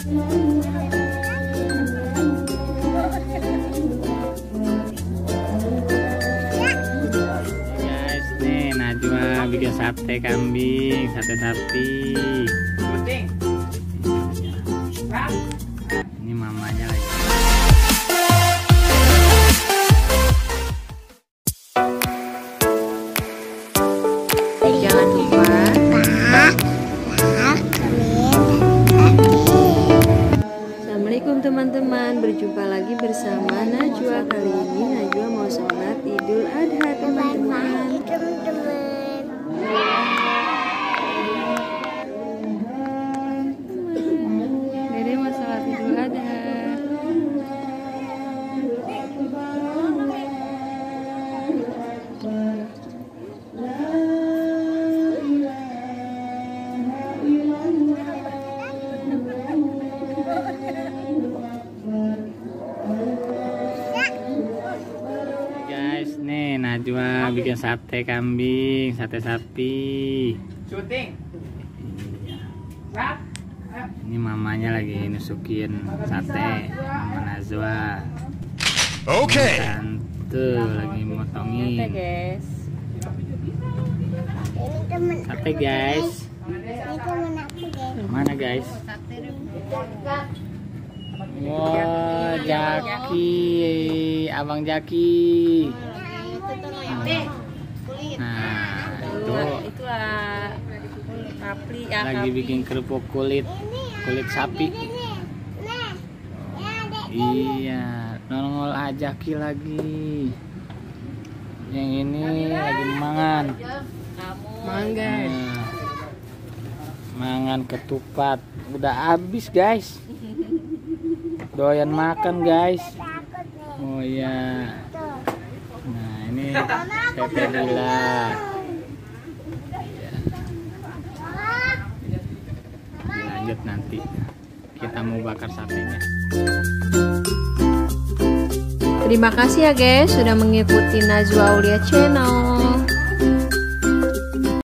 Guys, nih Najwa bikin sate kambing, sate sapi. Ini mamanya lagi. Jangan lupa Assalamualaikum teman-teman, berjumpa lagi bersama Najwa. Kali ini Najwa mau sholat Idul Adha teman-teman. Dede mau sholat Idul Adha. Guys, nih Najwa bikin sate kambing, sate sapi. Syuting. Ini mamanya lagi nusukin sate, Mama Najwa. Oke. Tante lagi motongin Guys, sate guys. Mana guys? Wah, Jaki, Abang Jaki. Nah, itulah kapli ya, lagi bikin kerupuk kulit sapi. Iya, nongol Jaki lagi. Yang ini lagi mangan. Nah, mangan ketupat. Udah habis guys. Doyan makan guys. Oh iya. Nah ini Tete Lila. Lanjut nanti kita mau bakar satenya. Terima kasih ya guys sudah mengikuti Najwa Aulia Channel.